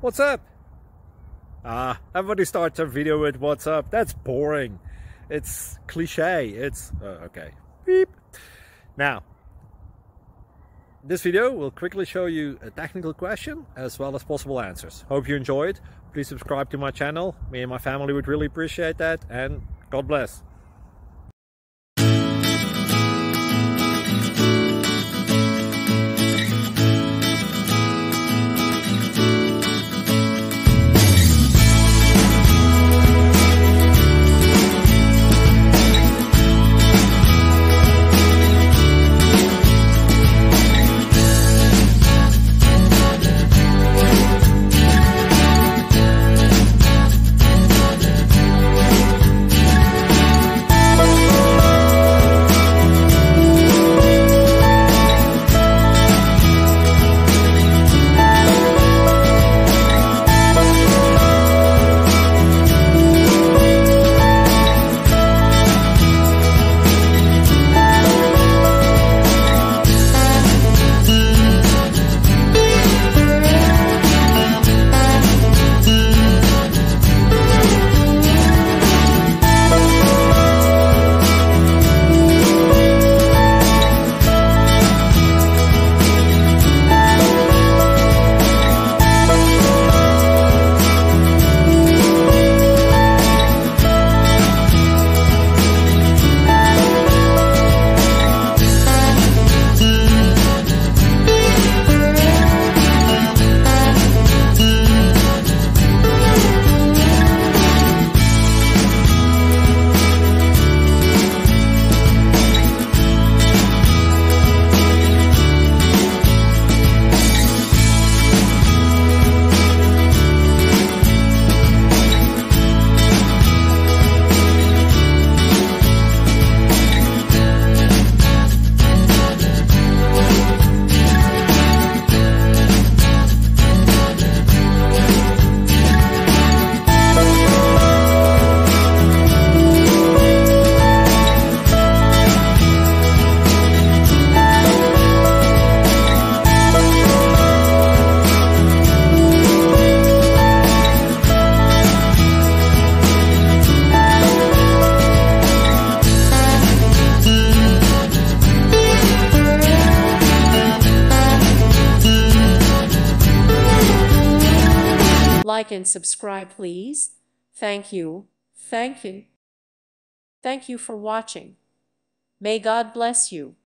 What's up? Everybody starts a video with what's up. That's boring. It's cliche. It's okay. Beep. Now, this video will quickly show you a technical question as well as possible answers. Hope you enjoy it. Please subscribe to my channel. Me and my family would really appreciate that, and God bless. Like and subscribe, please. Thank you. Thank you. Thank you for watching. May God bless you.